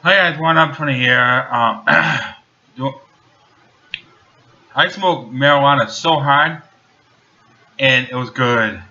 Hi guys, One Up 20 here. I smoked marijuana so hard, and it was good.